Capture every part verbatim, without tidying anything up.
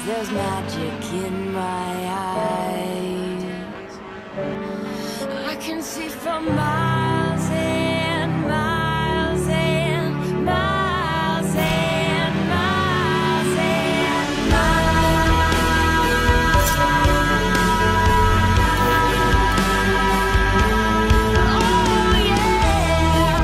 there's magic in my eyes. I can see from miles and miles and miles and miles and miles. Oh yeah.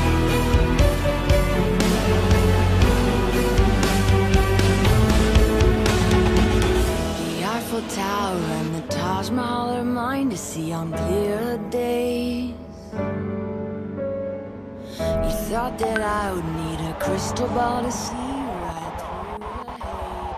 The Eiffel Tower and the Taj Mahal are mine to see on clear days. You thought that I would need a crystal ball to see right through the haze.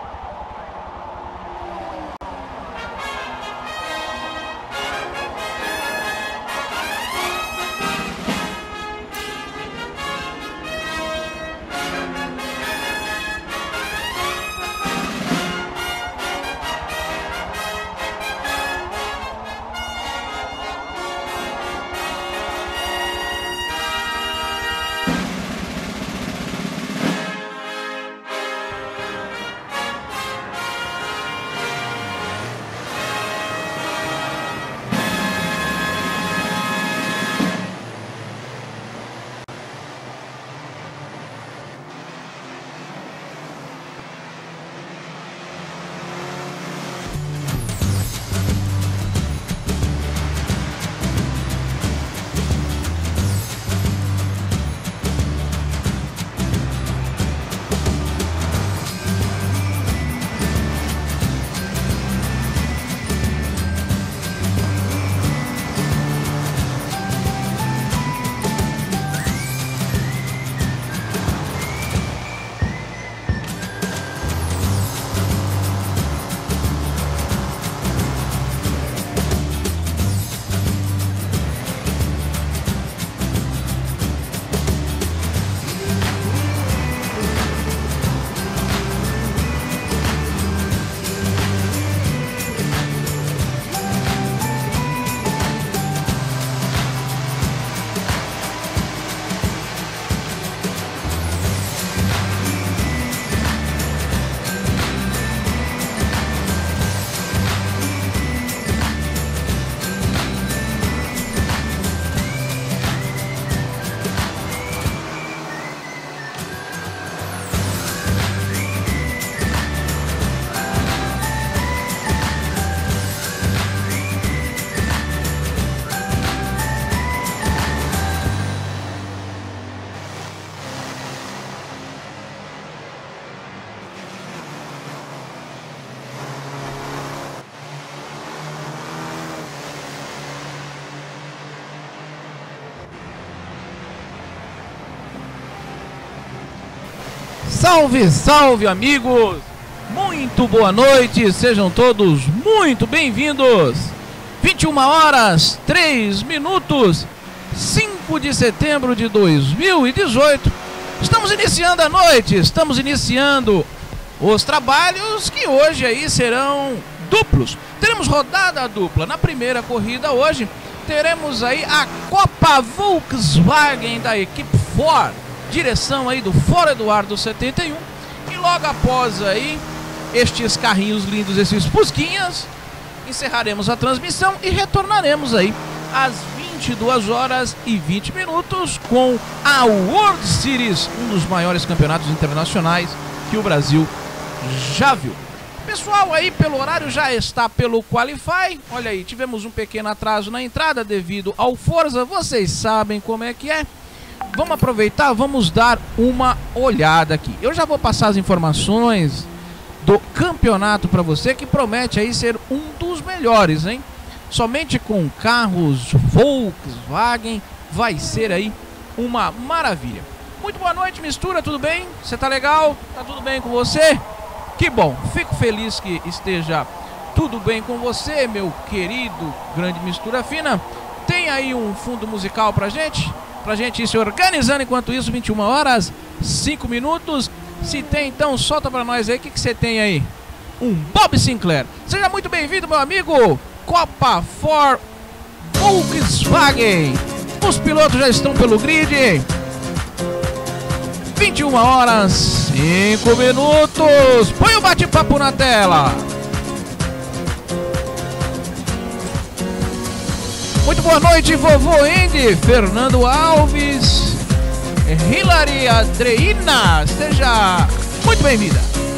Salve, salve amigos! Muito boa noite, sejam todos muito bem-vindos! vinte e uma horas, três minutos, cinco de setembro de dois mil e dezoito. Estamos iniciando a noite, estamos iniciando os trabalhos que hoje aí serão duplos. Teremos rodada dupla. Na primeira corrida hoje, teremos aí a Copa Volkswagen da equipe Ford, direção aí do Ford Eduardo setenta e um, e logo após aí estes carrinhos lindos, esses fusquinhas, encerraremos a transmissão e retornaremos aí às vinte e duas horas e vinte minutos com a World Series, um dos maiores campeonatos internacionais que o Brasil já viu. Pessoal aí pelo horário já está pelo Qualify. Olha aí, tivemos um pequeno atraso na entrada devido ao Forza, vocês sabem como é que é. Vamos aproveitar, vamos dar uma olhada aqui. Eu já vou passar as informações do campeonato para você, que promete aí ser um dos melhores, hein? Somente com carros Volkswagen vai ser aí uma maravilha. Muito boa noite, Mistura, tudo bem? Você tá legal? Tá tudo bem com você? Que bom, fico feliz que esteja tudo bem com você, meu querido grande Mistura Fina. Tem aí um fundo musical pra gente? Pra gente ir se organizando enquanto isso, vinte e uma horas, cinco minutos. Se tem, então solta pra nós aí, o que que você tem aí? Um Bob Sinclair. Seja muito bem-vindo, meu amigo. Copa Ford Volkswagen. Os pilotos já estão pelo grid. vinte e uma horas, cinco minutos. Põe o bate-papo na tela. Muito boa noite, vovô Andy, Fernando Alves, Hilary Adreina. Seja muito bem-vinda.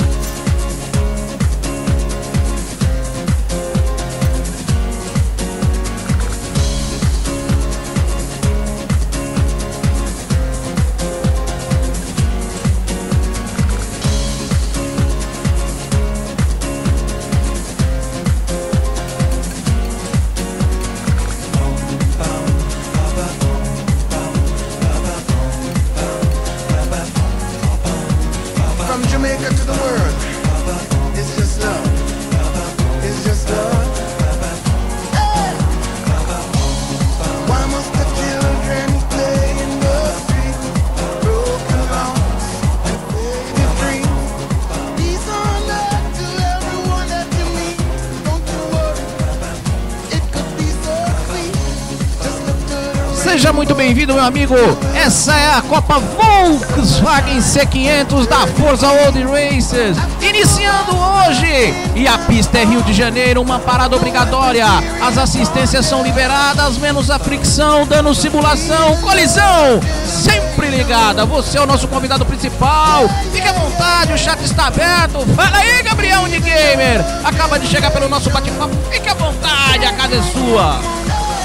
Seja muito bem-vindo, meu amigo. Essa é a Copa Volkswagen C quinhentos da Forza World Races, iniciando hoje. E a pista é Rio de Janeiro, uma parada obrigatória. As assistências são liberadas, menos a fricção, dando simulação, colisão. Sempre ligada. Você é o nosso convidado principal. Fique à vontade, o chat está aberto. Fala aí, Gabriel de Gamer. Acaba de chegar pelo nosso bate-papo. Fique à vontade, a casa é sua.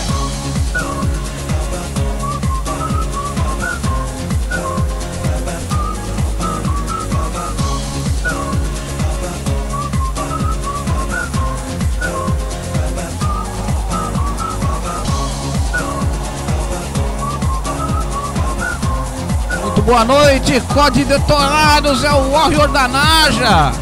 Boa noite, Código Detonados, é o Warrior da Naja.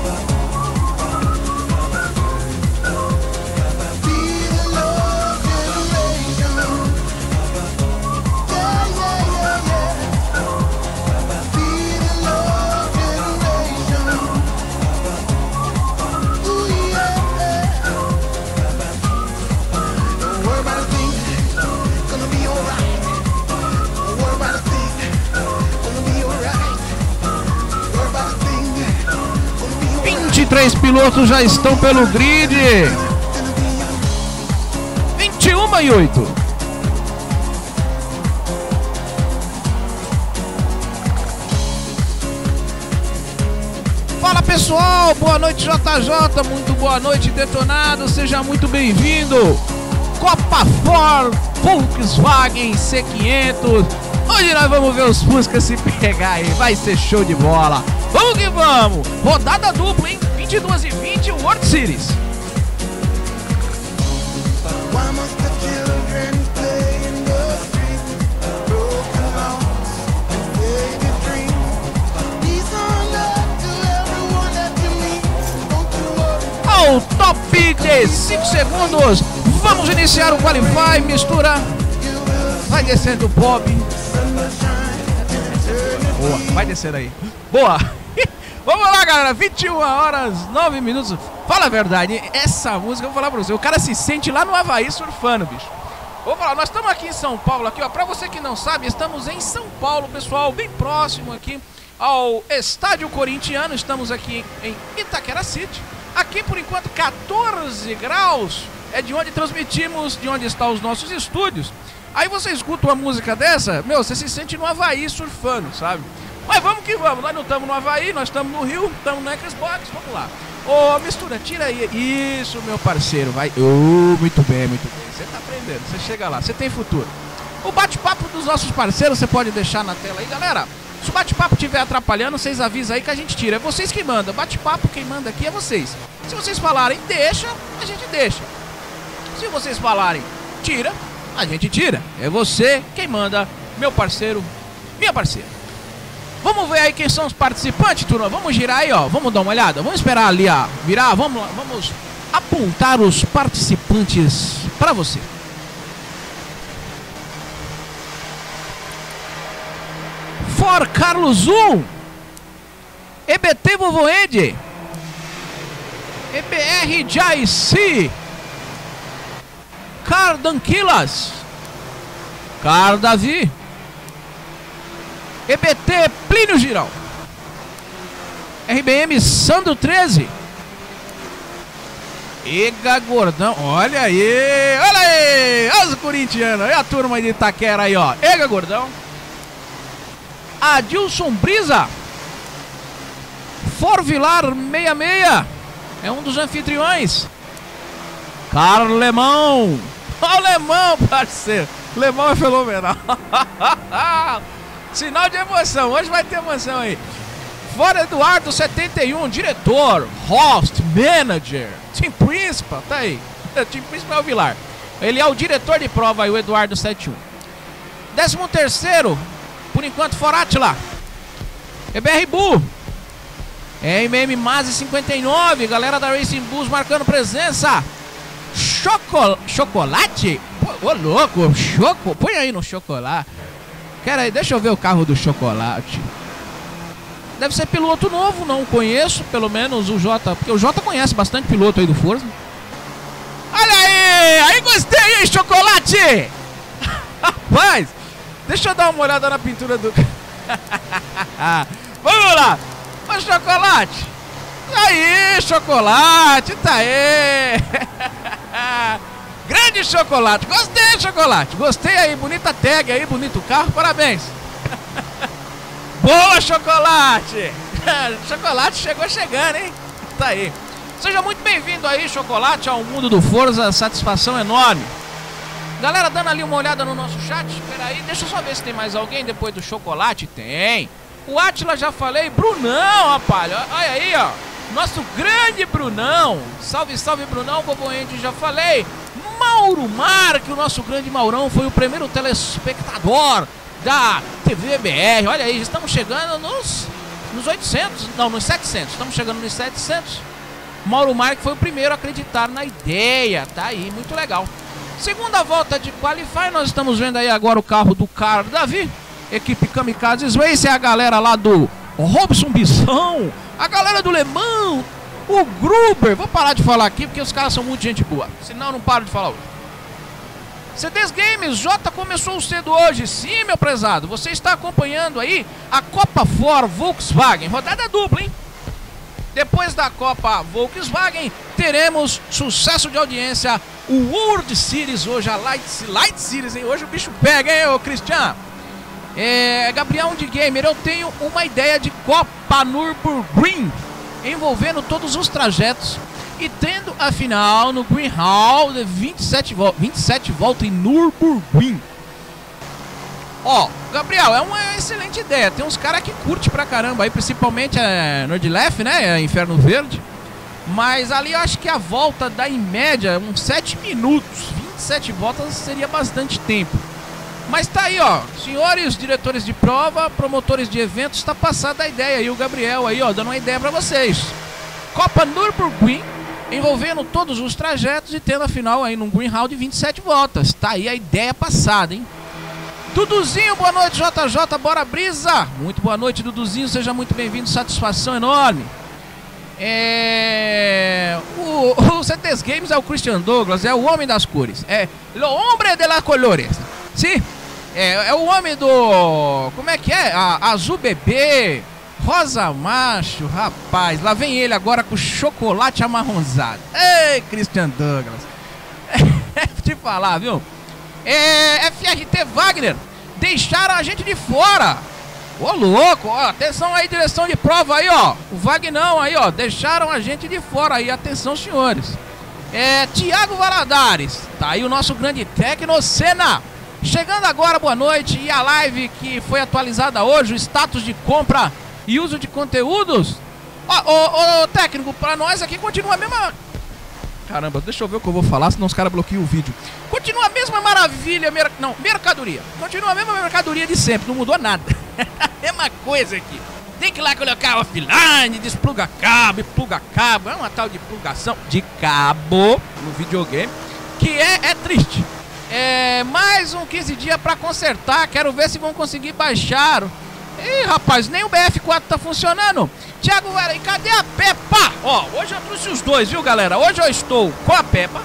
vinte e três pilotos já estão pelo grid. vinte e um e oito. Fala pessoal, boa noite J J, muito boa noite Detonado, seja muito bem-vindo. Copa Ford Volkswagen C quinhentos. Hoje nós vamos ver os Fusca se pegar aí, vai ser show de bola. Vamos que vamos! Rodada dupla, hein? vinte e duas e vinte, World Series. Ao top de cinco segundos, vamos iniciar o Qualify, mistura. Vai descendo o Bob. Boa, vai descendo aí. Boa! Vamos lá, galera, vinte e uma horas, nove minutos. Fala a verdade, essa música, eu vou falar pra você, o cara se sente lá no Havaí surfando, bicho. Vou falar, nós estamos aqui em São Paulo, aqui, ó, pra você que não sabe, estamos em São Paulo, pessoal, bem próximo aqui ao Estádio Corintiano. Estamos aqui em Itaquera City. Aqui, por enquanto, quatorze graus, é de onde transmitimos, de onde estão os nossos estúdios. Aí você escuta uma música dessa, meu, você se sente no Havaí surfando, sabe? Mas vamos que vamos, nós não estamos no Havaí, nós estamos no Rio, estamos no Xbox, vamos lá. Ô, mistura, tira aí. Isso, meu parceiro, vai. Oh, muito bem, muito bem. Você tá aprendendo, você chega lá, você tem futuro. O bate-papo dos nossos parceiros você pode deixar na tela aí, galera. Se o bate-papo estiver atrapalhando, vocês avisam aí que a gente tira. É vocês que mandam. Bate-papo, quem manda aqui é vocês. Se vocês falarem deixa, a gente deixa. Se vocês falarem tira, a gente tira. É você quem manda, meu parceiro, minha parceira. Vamos ver aí quem são os participantes, turma. Vamos girar aí, ó. Vamos dar uma olhada. Vamos esperar ali, ó. Virar. Vamos lá. Vamos apontar os participantes para você. For Carlos um. E B T Vovô Ed. E B R Jaici. Cardanquilas. Car Davi. E B T Plínio Giral. R B M Sandro treze. Ega Gordão, olha aí, olha aí, olha os corintianos, olha a turma de Itaquera aí, ó. Ega Gordão. Adilson Brisa. Forvilar sessenta e seis. É um dos anfitriões. Carlos Lemão. Olha o Lemão, parceiro. Lemão é fenomenal. Sinal de emoção, hoje vai ter emoção aí. Fora Eduardo setenta e um, diretor, host, manager, team principal, tá aí. Team principal é o Vilar. Ele é o diretor de prova aí, o Eduardo setenta e um. Décimo terceiro, por enquanto, Forátila. E B R Bu. M M Mazi cinquenta e nove, galera da Racing Bulls marcando presença. Choco... Chocolate? Ô, louco, choco... põe aí no chocolate. Quero aí, deixa eu ver o carro do chocolate. Deve ser piloto novo, não conheço, pelo menos o Jota, porque o Jota conhece bastante piloto aí do Forza. Olha aí, aí gostei, hein, chocolate! Rapaz, deixa eu dar uma olhada na pintura do... Vamos lá, ô chocolate! Aí, chocolate, tá aí! Grande chocolate, gostei, chocolate, gostei aí, bonita tag aí, bonito carro, parabéns! Boa, chocolate! Chocolate chegou chegando, hein? Tá aí. Seja muito bem-vindo aí, chocolate, ao mundo do Forza. Satisfação enorme. Galera, dando ali uma olhada no nosso chat. Espera aí, deixa eu só ver se tem mais alguém depois do chocolate. Tem. O Átila já falei. Brunão, rapaz. Olha aí, ó. Nosso grande Brunão. Salve, salve, Brunão. Boboende, já falei. Mauro Marque, o nosso grande Maurão, foi o primeiro telespectador da T V B R, olha aí, estamos chegando nos, nos oitocentos, não, nos setecentos, estamos chegando nos setecentos. Mauro Marque foi o primeiro a acreditar na ideia, tá aí, muito legal. Segunda volta de Qualify, nós estamos vendo aí agora o carro do Carlos Davi, equipe Kamikazes Race, é a galera lá do Robson Bissão, a galera do Lemão, o Gruber, vou parar de falar aqui porque os caras são muito gente boa, senão eu não paro de falar hoje. C Ds Games, J começou cedo hoje, sim, meu prezado, você está acompanhando aí a Copa Ford Volkswagen, rodada dupla, hein? Depois da Copa Volkswagen, teremos sucesso de audiência, o World Series hoje, a Light, Light Series, hein? Hoje o bicho pega, hein, ô Cristian? É, Gabriel de Gamer, eu tenho uma ideia de Copa Nürburgring, envolvendo todos os trajetos, e tendo a final no Green Hall de vinte e sete, vo vinte e sete voltas em Nürburgring. Ó, Gabriel, é uma excelente ideia. Tem uns caras que curte pra caramba aí, principalmente a Nordlef, né? A Inferno Verde. Mas ali eu acho que a volta dá em média uns sete minutos. vinte e sete voltas seria bastante tempo. Mas tá aí, ó. Senhores diretores de prova, promotores de eventos, tá passada a ideia. E o Gabriel aí, ó, dando uma ideia pra vocês. Copa Nürburgring, envolvendo todos os trajetos e tendo a final aí num Green Hall de vinte e sete voltas. Tá aí a ideia passada, hein? Duduzinho, boa noite, J J, bora brisa! Muito boa noite, Duduzinho, seja muito bem-vindo, satisfação enorme. É... O, o C Ts Games é o Christian Douglas, é o homem das cores. É o homem de las colores. Sim, é, é o homem do... Como é que é? A, azul bebê... Rosa macho, rapaz, lá vem ele agora com chocolate amarronzado. Ei, Christian Douglas. É, te falar, viu? É, F R T Wagner, deixaram a gente de fora. Ô, louco, ó, atenção aí, direção de prova aí, ó. O Vagnão aí, ó, deixaram a gente de fora aí, atenção, senhores. É, Thiago Valadares, tá aí o nosso grande Tecnocena. Chegando agora, boa noite, e a live que foi atualizada hoje, o status de compra e uso de conteúdos. Ó, ô, ô, técnico, pra nós aqui continua a mesma... Caramba, deixa eu ver o que eu vou falar, senão os caras bloqueiam o vídeo. Continua a mesma maravilha, mer... não, mercadoria. Continua a mesma mercadoria de sempre, não mudou nada. Mesma coisa aqui. Tem que ir lá colocar offline, despluga cabo, pluga cabo. É uma tal de plugação de cabo no videogame, que é, é triste. É mais um quinze dias pra consertar, quero ver se vão conseguir baixar... Ih, rapaz, nem o B F quatro tá funcionando. Thiago, e cadê a Peppa? Ó, hoje eu trouxe os dois, viu, galera? Hoje eu estou com a Peppa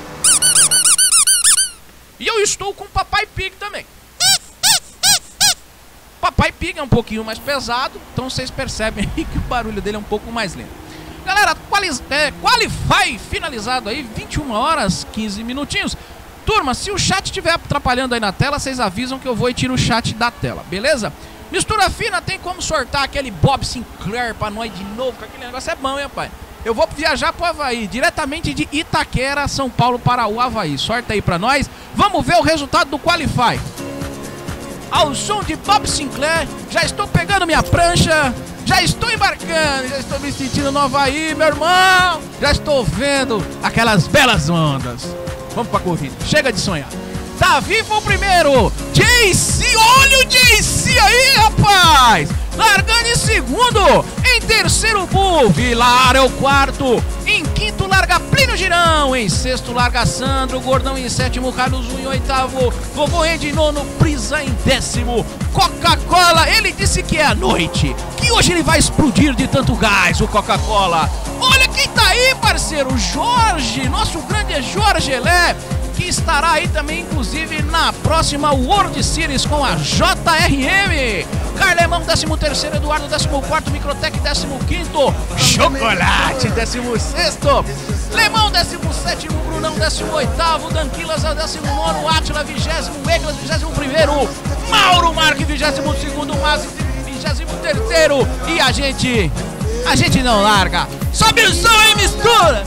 e eu estou com o Papai Pig também. Papai espiga é um pouquinho mais pesado, então vocês percebem aí que o barulho dele é um pouco mais lento. Galera, quali é, Qualify finalizado aí, vinte e uma horas, quinze minutinhos. Turma, se o chat estiver atrapalhando aí na tela, vocês avisam que eu vou e tiro o chat da tela, beleza? Mistura fina, tem como sortar aquele Bob Sinclair pra nós de novo, que aquele negócio é bom, hein, pai? Eu vou viajar pro Havaí, diretamente de Itaquera, São Paulo para o Havaí. Sorta aí pra nós. Vamos ver o resultado do Qualify. Ao som de Bob Sinclair, já estou pegando minha prancha, já estou embarcando, já estou me sentindo no Havaí, meu irmão. Já estou vendo aquelas belas ondas. Vamos pra corrida, chega de sonhar. Davi foi o primeiro, J C, olha o J C aí, rapaz. Largando em segundo, em terceiro Bull, Vilar é o quarto, em quinto larga Plínio Girão, em sexto larga Sandro Gordão, em sétimo Carlos em oitavo, Vovô Andy em nono, Brisa em décimo, Coca-Cola, ele disse que é a noite, que hoje ele vai explodir de tanto gás, o Coca-Cola. Olha quem tá aí, parceiro, Jorge, nosso grande Jorge Elé, que estará aí também, inclusive, na próxima World Series com a J R M. Carlemão, décimo terceiro, Eduardo, décimo quarto, Microtec, décimo quinto, Chocolate, décimo sexto, Lemão, décimo sétimo, Brunão, décimo oitavo, Danquilas, décimo nono, Átila, vigésimo, Eglas, vigésimo primeiro, Mauro Marque, vigésimo segundo, Masi, vigésimo terceiro, e a gente, a gente não larga. Sobe o som e mistura!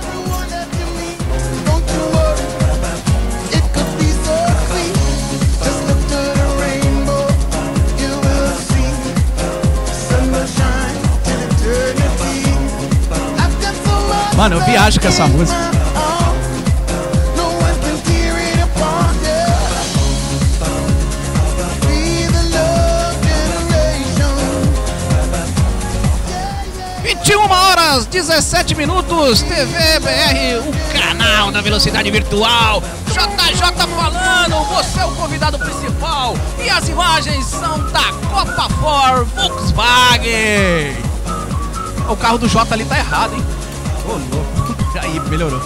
Mano, eu viajo com essa música. vinte e uma horas, dezessete minutos, T V B R, o canal da velocidade virtual. J J falando, você é o convidado principal. E as imagens são da Copa Ford Volkswagen. O carro do J ali tá errado, hein? Ô, louco. Aí, melhorou.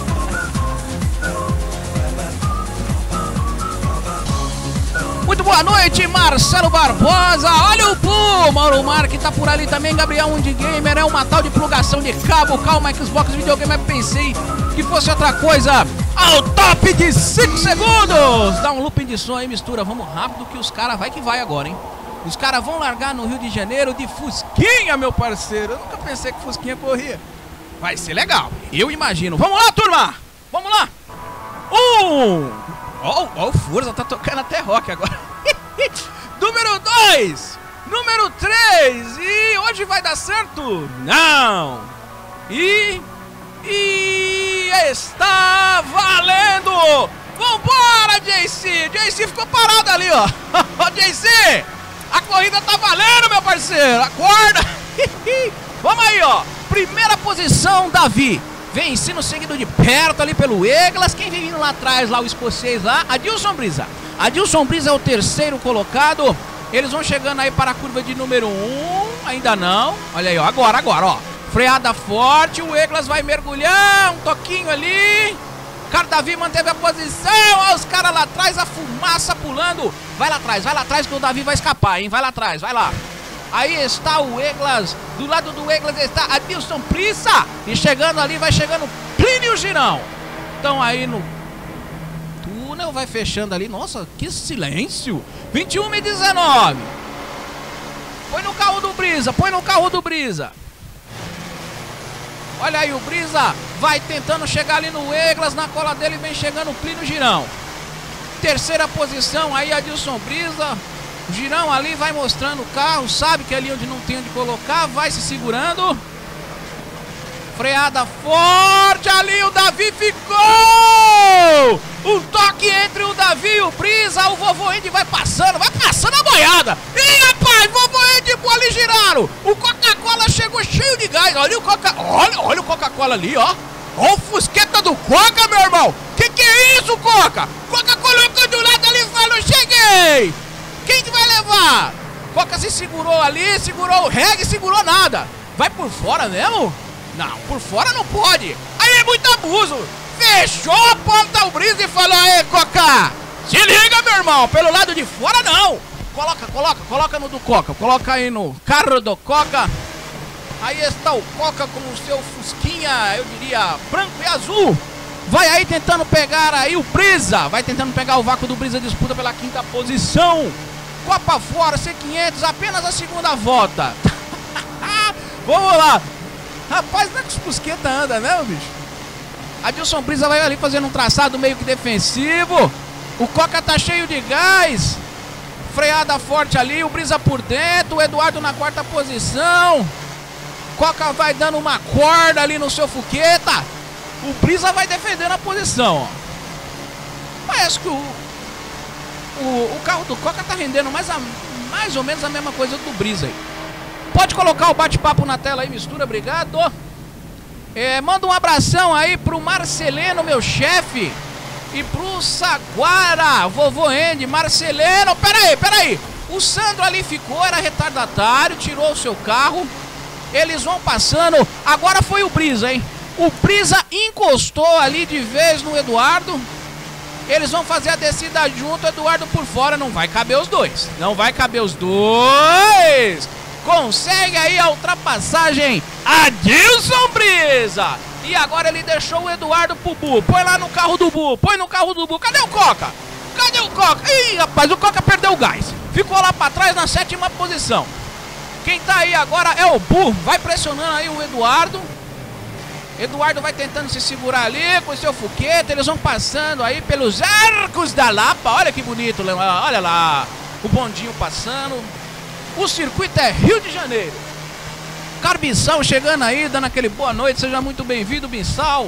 Muito boa noite, Marcelo Barbosa. Olha o Pum, Mauro Marque tá por ali também. Gabriel Undi Gamer, é uma tal de plugação de cabo. Calma, Xbox videogame, mas pensei que fosse outra coisa. Ao top de cinco segundos. Dá um looping de som aí, mistura. Vamos rápido que os caras vai que vai agora, hein? Os caras vão largar no Rio de Janeiro de Fusquinha, meu parceiro. Eu nunca pensei que Fusquinha corria. Vai ser legal, eu imagino. Vamos lá, turma! Vamos lá! Um! Ó, ó, o Forza tá tocando até rock agora. Número dois! Número três! E hoje vai dar certo? Não! E... E... está valendo! Vambora, J C! J C ficou parado ali, ó! Ó, J C! A corrida tá valendo, meu parceiro! Acorda! Vamos aí, ó! Primeira posição, Davi. Vem sendo seguido de perto ali pelo Eglas. Quem vem vindo lá atrás, lá o escocês lá? Adilson Brisa. Adilson Brisa é o terceiro colocado. Eles vão chegando aí para a curva de número um. Ainda não. Olha aí, ó. Agora, agora, ó. Freada forte. O Eglas vai mergulhar. Um toquinho ali. Cara, Davi manteve a posição. Olha os caras lá atrás, a fumaça pulando. Vai lá atrás, vai lá atrás que o Davi vai escapar, hein? Vai lá atrás, vai lá. Aí está o Eglas, do lado do Eglas está Adilson Prissa. E chegando ali, vai chegando Plínio Girão. Então aí no túnel, vai fechando ali. Nossa, que silêncio. vinte e um e dezenove. Põe no carro do Brisa, põe no carro do Brisa. Olha aí, o Brisa vai tentando chegar ali no Eglas. Na cola dele vem chegando o Plínio Girão. Terceira posição aí, Adilson Brisa. O Girão ali vai mostrando o carro, sabe que ali onde não tem onde colocar, vai se segurando. Freada forte ali, o Davi ficou! Um toque entre o Davi e o Brisa, o Vovô Andy vai passando, vai passando a boiada. Ih, rapaz, Vovô Andy e ali giraram. O Coca-Cola chegou cheio de gás, olha o Coca, olha, olha o Coca-Cola ali, ó. Olha o fusqueta do Coca, meu irmão. Que que é isso, Coca? Coca colocou do lado ali e falou, cheguei. Quem que vai levar? Coca se segurou ali, segurou o reggae, segurou nada. Vai por fora mesmo? Não, por fora não pode. Aí é muito abuso. Fechou a porta o Brisa e falou, aí, Coca, se liga, meu irmão, pelo lado de fora não. Coloca, coloca, coloca no do Coca. Coloca aí no carro do Coca. Aí está o Coca com o seu fusquinha, eu diria, branco e azul. Vai aí tentando pegar aí o Brisa. Vai tentando pegar o vácuo do Brisa. Disputa pela quinta posição. Copa fora, C quinhentos, apenas a segunda volta. Vamos lá. Rapaz, não é que os Fusqueta anda, né, bicho? Adilson Brisa vai ali fazendo um traçado meio que defensivo. O Coca tá cheio de gás. Freada forte ali, o Brisa por dentro. O Eduardo na quarta posição. Coca vai dando uma corda ali no seu Fuqueta. O Brisa vai defendendo a posição, ó. Parece que o, o, o carro do Coca tá rendendo mais, a, mais ou menos a mesma coisa do Brisa aí. Pode colocar o bate-papo na tela aí, mistura, obrigado. É, manda um abração aí pro Marceleno, meu chefe. E pro Saguara, vovô Andy, Marceleno. Pera aí, pera aí. O Sandro ali ficou, era retardatário, tirou o seu carro. Eles vão passando. Agora foi o Brisa, hein? O Brisa encostou ali de vez no Eduardo. Eles vão fazer a descida junto, Eduardo por fora. Não vai caber os dois. Não vai caber os dois. Consegue aí a ultrapassagem. Adilson Brisa. E agora ele deixou o Eduardo pro Bu. Põe lá no carro do Bu. Põe no carro do Bu. Cadê o Coca? Cadê o Coca? Ih, rapaz, o Coca perdeu o gás. Ficou lá pra trás na sétima posição. Quem tá aí agora é o Bu. Vai pressionando aí o Eduardo. Eduardo vai tentando se segurar ali com o seu Fuqueta. Eles vão passando aí pelos Arcos da Lapa. Olha que bonito, olha lá. O bondinho passando. O circuito é Rio de Janeiro. Carbiçal chegando aí, dando aquele boa noite. Seja muito bem-vindo, Bissal.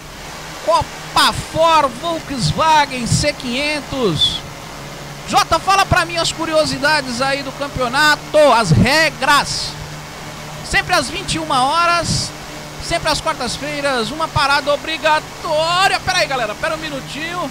Copa Ford Volkswagen C quinhentos. Jota, fala pra mim as curiosidades aí do campeonato, as regras. Sempre às vinte e uma horas, sempre às quartas-feiras, uma parada obrigatória. Pera aí, galera, pera um minutinho.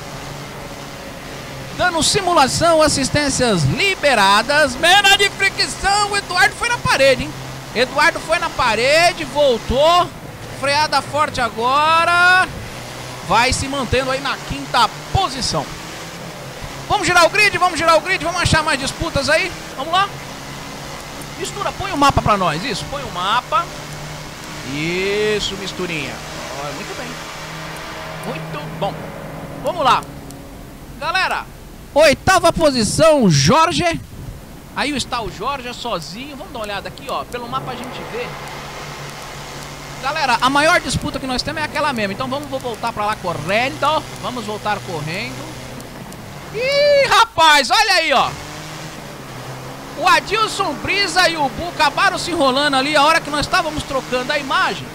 Dando simulação, assistências liberadas. Mena de fricção, o Eduardo foi na parede, hein? Eduardo foi na parede, voltou. Freada forte agora. Vai se mantendo aí na quinta posição. Vamos girar o grid, vamos girar o grid, vamos achar mais disputas aí. Vamos lá. Mistura, põe o mapa pra nós, isso, põe o mapa. Isso, misturinha. Muito bem. Muito bom. Vamos lá. Galera, oitava posição, Jorge. Aí está o Jorge sozinho. Vamos dar uma olhada aqui, ó. Pelo mapa a gente vê. Galera, a maior disputa que nós temos é aquela mesmo. Então vamos voltar pra lá correndo. Vamos voltar correndo. Ih, rapaz, olha aí, ó. O Adilson Brisa e o Bu acabaram se enrolando ali a hora que nós estávamos trocando a imagem.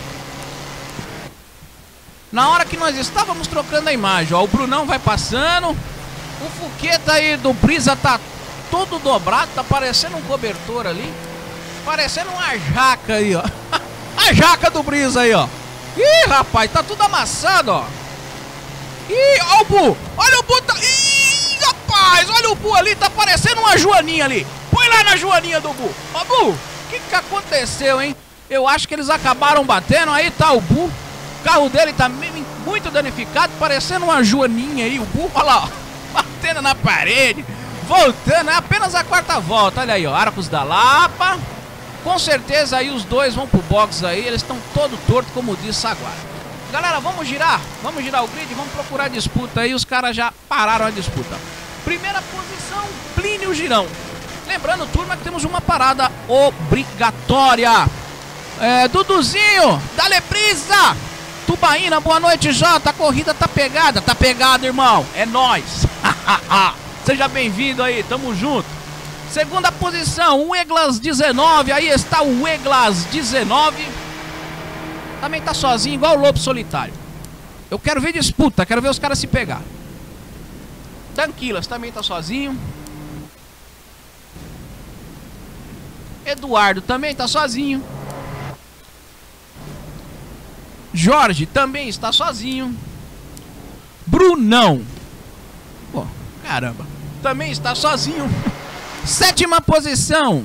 Na hora que nós estávamos trocando a imagem, ó, o Brunão vai passando. O Fuqueta aí do Brisa tá todo dobrado, tá parecendo um cobertor ali. Parecendo uma jaca aí, ó. A jaca do Brisa aí, ó. Ih, rapaz, tá tudo amassado, ó. Ih, ó o Bu. Olha o Bu, tá... Ih, rapaz, olha o Bu ali, tá parecendo uma joaninha ali. Põe lá na joaninha do Bu. Ó, Bu, o que que aconteceu, hein? Eu acho que eles acabaram batendo, aí tá o Bu. O carro dele tá muito danificado, parecendo uma joaninha aí, o Bu. Olha lá, ó, batendo na parede. Voltando, é apenas a quarta volta. Olha aí, ó, Arcos da Lapa. Com certeza aí os dois vão pro box aí. Eles estão todo torto, como diz Saguara. Galera, vamos girar. Vamos girar o grid, vamos procurar disputa aí. Os caras já pararam a disputa. Primeira posição, Plínio Girão. Lembrando, turma, que temos uma parada obrigatória. É, Duduzinho, dale Brisa. Tubaína, boa noite, Jota. A corrida tá pegada. Tá pegada, irmão. É nóis. Seja bem-vindo aí, tamo junto. Segunda posição, o Eglas dezenove. Aí está o Eglas dezenove. Também tá sozinho, igual o Lobo Solitário. Eu quero ver disputa, quero ver os caras se pegar. Danquilas também tá sozinho. Eduardo também tá sozinho. Jorge também está sozinho. Brunão, pô, caramba, também está sozinho. Sétima posição,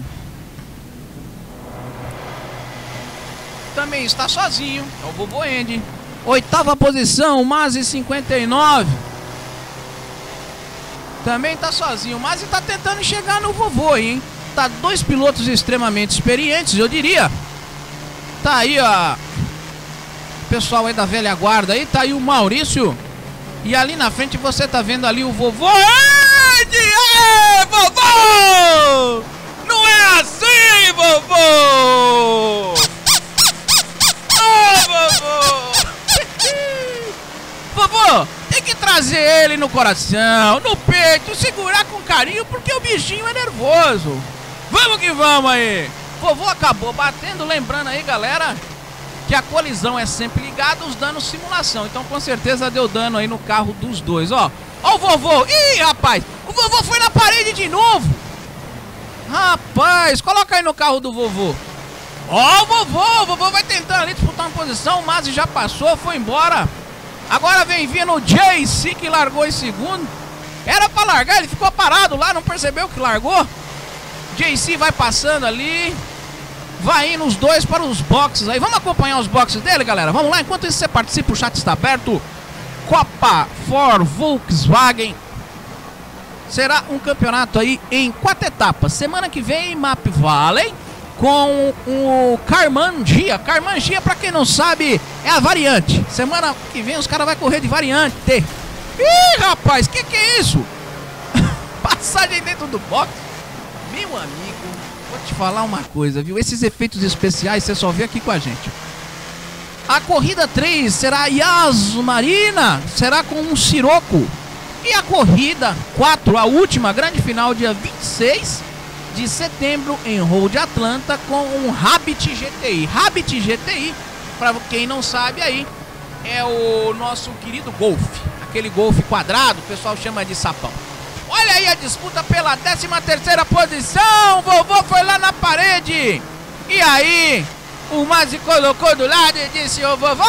também está sozinho, é o Vovô Andy. Oitava posição, Mazzi cinquenta e nove. Também tá sozinho, mas tá tentando chegar no vovô aí, hein? Tá dois pilotos extremamente experientes, eu diria. Tá aí, ó. Pessoal aí da velha guarda aí, tá aí o Maurício. E ali na frente você tá vendo ali o vovô. Ed! Aê, vovô! Não é assim, vovô! Ô, vovô! Vovô, tem que trazer ele no coração, no peito, segurar com carinho, porque o bichinho é nervoso. Vamos que vamos aí. Vovô acabou batendo, lembrando aí, galera, que a colisão é sempre ligada, os danos simulação. Então com certeza deu dano aí no carro dos dois, ó. Ó o vovô. Ih, rapaz, o vovô foi na parede de novo. Rapaz, coloca aí no carro do vovô. Ó o vovô, o vovô vai tentando ali disputar uma posição, o Mazzi já passou, foi embora. Agora vem vindo o J C, que largou em segundo. Era pra largar, ele ficou parado lá, não percebeu que largou. J C vai passando ali. Vai indo os dois para os boxes aí. Vamos acompanhar os boxes dele, galera. Vamos lá, enquanto isso você participa, o chat está aberto. Copa for Volkswagen. Será um campeonato aí em quatro etapas. Semana que vem, Map Valley, com o Karmann Ghia. Karmann Ghia, pra quem não sabe, é a variante. Semana que vem os caras vão correr de variante. Ih, rapaz, que que é isso? Passagem dentro do box. Meu amigo, vou te falar uma coisa, viu? Esses efeitos especiais você só vê aqui com a gente. A corrida três será a Yas Marina, será com um Sirocco. E a corrida quatro, a última, grande final, dia vinte e seis de setembro em Road Atlanta, com um Rabbit G T I. Rabbit G T I, pra quem não sabe aí, é o nosso querido Golf. Aquele Golf quadrado, o pessoal chama de sapão. Olha aí a disputa pela décima terceira posição. Vovô foi lá na parede. E aí, o Mazzi colocou do lado e disse: ô vovô,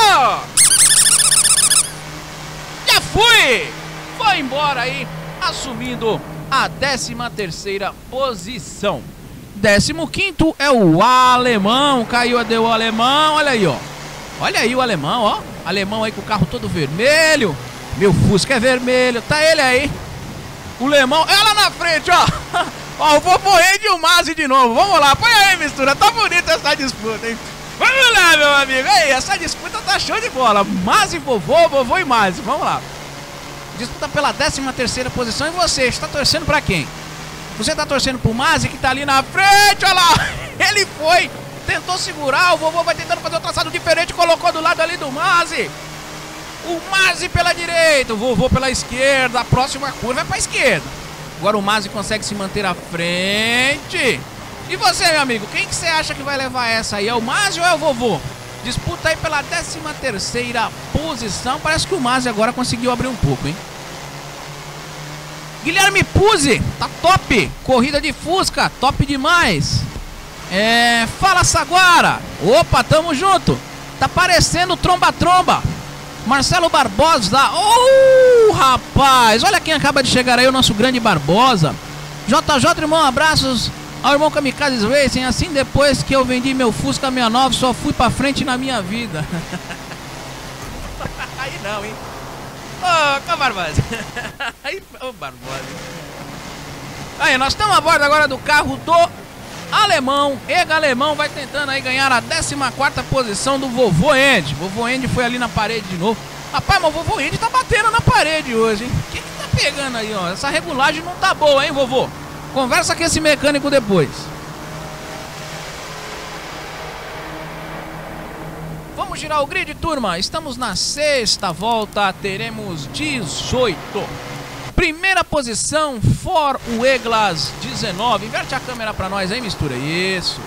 já fui. Foi embora aí, assumindo a décima terceira posição. Décimo quinto é o alemão. Caiu, deu o alemão. Olha aí, ó. Olha aí o alemão, ó. Alemão aí com o carro todo vermelho. Meu Fusca é vermelho. Tá ele aí. O Lemão, ela na frente, ó. Ó, o vovô Ed e o Mazzi de novo. Vamos lá, põe aí, mistura. Tá bonita essa disputa, hein? Vamos lá, meu amigo. Aí, essa disputa tá show de bola. Mazzi, vovô, vovô e Mazzi. Vamos lá. Disputa pela décima terceira posição. E você, está torcendo pra quem? Você tá torcendo pro Mazzi, que tá ali na frente, olha lá. Ele foi, tentou segurar. O vovô vai tentando fazer um traçado diferente. Colocou do lado ali do Mazzi. O Mazzi pela direita, o vovô pela esquerda. A próxima curva vai pra esquerda. Agora o Mazzi consegue se manter à frente. E você, meu amigo, quem que você acha que vai levar essa aí? É o Mazzi ou é o vovô? Disputa aí pela décima terceira posição. Parece que o Mazzi agora conseguiu abrir um pouco, hein? Guilherme Puzzi, tá top. Corrida de Fusca, top demais. É... Fala, Saguara. Opa, tamo junto. Tá parecendo tromba-tromba. Marcelo Barbosa. Oh, rapaz. Olha quem acaba de chegar aí, o nosso grande Barbosa. J J, irmão, abraços ao irmão Kamikaze Racing. Assim, depois que eu vendi meu Fusca sessenta e nove, só fui pra frente na minha vida. Aí não, hein? Ô, oh, Barbosa. Aí, ô, oh, Barbosa. Aí, nós estamos a bordo agora do carro do Alemão. Ega Alemão vai tentando aí ganhar a décima quarta posição do vovô Andy. Vovô Andy foi ali na parede de novo. Rapaz, mas o vovô Andy tá batendo na parede hoje, hein? O que que tá pegando aí, ó? Essa regulagem não tá boa, hein, vovô? Conversa com esse mecânico depois. Vamos girar o grid, turma. Estamos na sexta volta, teremos dezoito. Primeira posição, For Ueglas dezenove. Inverte a câmera pra nós aí, mistura. Isso.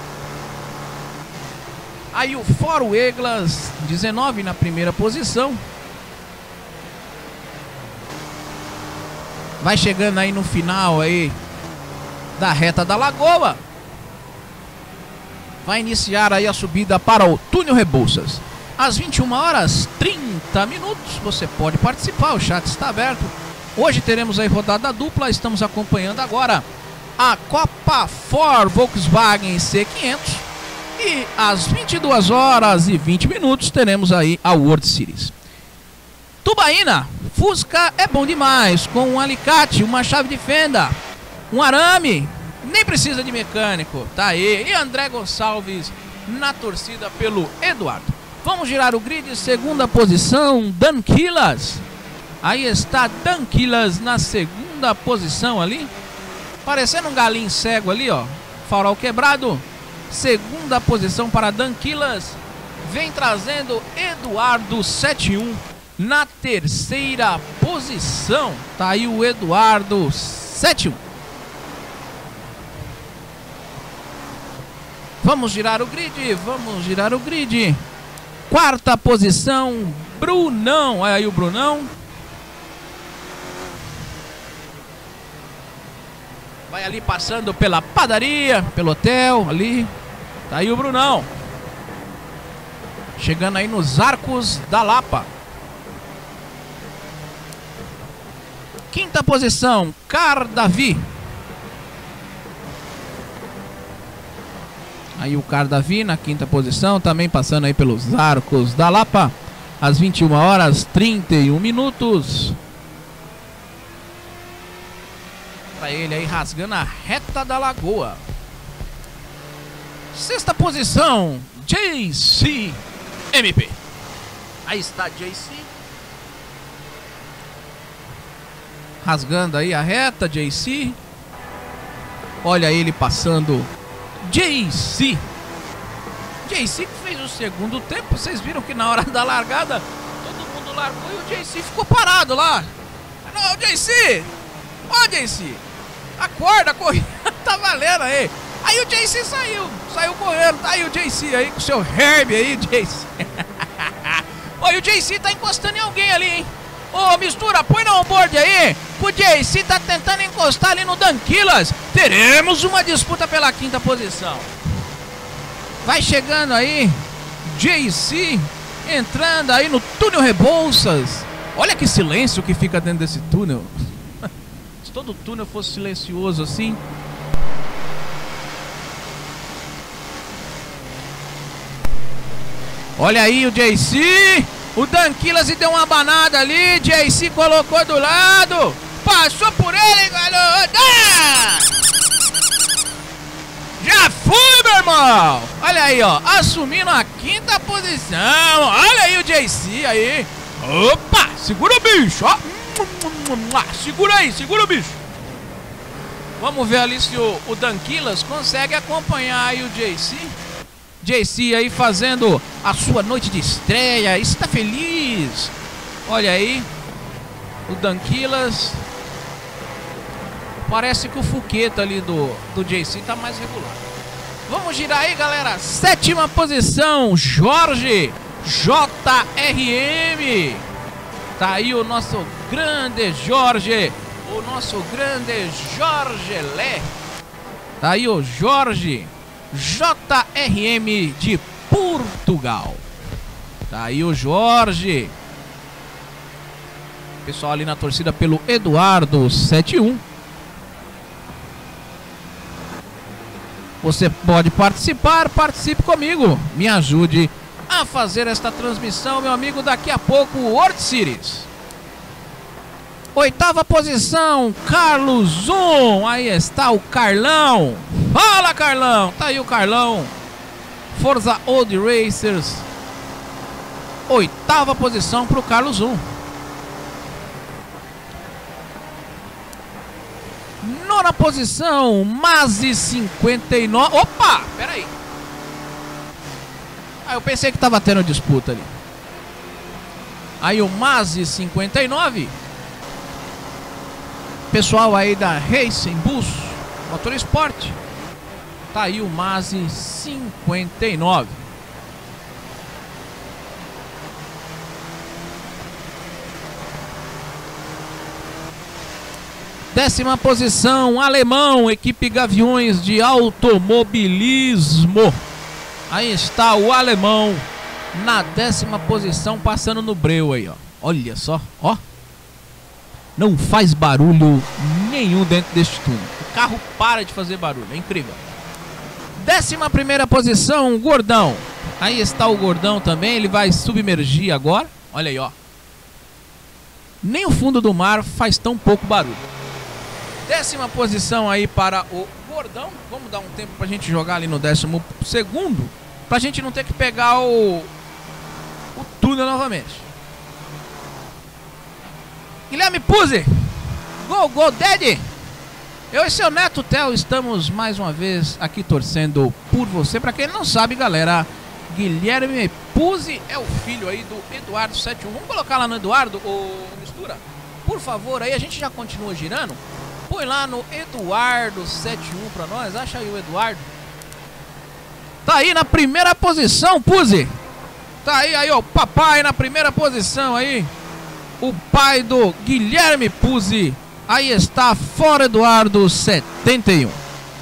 Aí o For Ueglas dezenove na primeira posição. Vai chegando aí no final aí da reta da Lagoa. Vai iniciar aí a subida para o Túnel Rebouças. Às vinte e uma horas e trinta minutos. Você pode participar, o chat está aberto. Hoje teremos aí rodada dupla. Estamos acompanhando agora a Copa For Volkswagen C quinhentos. E às vinte e duas horas e vinte minutos teremos aí a World Series. Tubaína, Fusca é bom demais, com um alicate, uma chave de fenda, um arame, nem precisa de mecânico, tá aí. E André Gonçalves na torcida pelo Eduardo. Vamos girar o grid, segunda posição, Danquilas. Aí está Danquilas na segunda posição ali, parecendo um galinho cego ali, ó, farol quebrado. Segunda posição para Danquilas. Vem trazendo Eduardo setenta e um na terceira posição. Tá aí o Eduardo setenta e um. Vamos girar o grid, vamos girar o grid. Quarta posição, Brunão. Olha aí o Brunão. Vai ali passando pela padaria, pelo hotel ali. Tá aí o Brunão. Chegando aí nos Arcos da Lapa. Quinta posição, Cardavi. Aí o Cardavi na quinta posição, também passando aí pelos Arcos da Lapa. Às vinte e uma horas e trinta e um minutos. Pra ele aí rasgando a reta da Lagoa. Sexta posição, J C M P. Aí está J C. Rasgando aí a reta, J C. Olha ele passando. J C. J C que fez o segundo tempo. Vocês viram que na hora da largada todo mundo largou e o J C ficou parado lá. Não, J C. Ó, J C. Acorda, corrida. Tá valendo aí. Aí o J C saiu. Saiu correndo. Tá aí o J C aí com o seu Herb aí, J C. Olha, o J C tá encostando em alguém ali, hein? Ô, mistura, põe no onboard aí. O J C tá tentando encostar ali no Danquilas. Teremos uma disputa pela quinta posição. Vai chegando aí J C, entrando aí no túnel Rebouças. Olha que silêncio que fica dentro desse túnel. Se todo túnel fosse silencioso assim. Olha aí o J C. O Danquilas e deu uma banada ali. J C colocou do lado. Passou por ele, garoto. Ah! Já foi, meu irmão. Olha aí, ó. Assumindo a quinta posição. Olha aí o J C aí. Opa, segura o bicho, ó. Segura aí, segura o bicho. Vamos ver ali se o, o Danquilas consegue acompanhar aí o J C. J C aí fazendo a sua noite de estreia. Está feliz. Olha aí o Danquilas. Parece que o Fuqueta ali do, do J C tá mais regular. Vamos girar aí, galera. Sétima posição, Jorge J R M. Tá aí o nosso grande Jorge. O nosso grande Jorge Lé. Tá aí o Jorge J R M de Portugal. Tá aí o Jorge. Pessoal ali na torcida pelo Eduardo setenta e um. Você pode participar, participe comigo. Me ajude a fazer esta transmissão, meu amigo. Daqui a pouco, World Series. Oitava posição, Carlos Zoom. Aí está o Carlão. Fala, Carlão. Tá aí o Carlão. Forza Old Racers. Oitava posição para o Carlos Zoom. Nona posição, Mazzi cinquenta e nove. Opa, peraí. Ah, eu pensei que tava tendo disputa ali. Aí o Mazzi cinquenta e nove. Pessoal aí da Racing Bus Motorsport. Tá aí o Mazzi cinquenta e nove. Décima posição, alemão, equipe Gaviões de Automobilismo. Aí está o alemão na décima posição, passando no breu aí, ó. Olha só, ó. Não faz barulho nenhum dentro deste túnel. O carro para de fazer barulho, é incrível. Décima primeira posição, Gordão. Aí está o Gordão também, ele vai submergir agora. Olha aí, ó. nem o fundo do mar faz tão pouco barulho. Décima posição aí para o Gordão. Vamos dar um tempo pra gente jogar ali no décimo segundo, pra gente não ter que pegar o, o túnel novamente. Guilherme Puzzi, Go, Go, Daddy. Eu e seu neto Theo estamos mais uma vez aqui torcendo por você. Pra quem não sabe, galera, Guilherme Puzzi é o filho aí do Eduardo setenta e um. Vamos colocar lá no Eduardo, ô Mistura? Por favor, aí a gente já continua girando. Põe lá no Eduardo setenta e um pra nós. Acha aí o Eduardo. Tá aí na primeira posição, Puzzi. Tá aí, aí, ó, papai na primeira posição aí. O pai do Guilherme Puzzi. Aí está fora Eduardo setenta e um.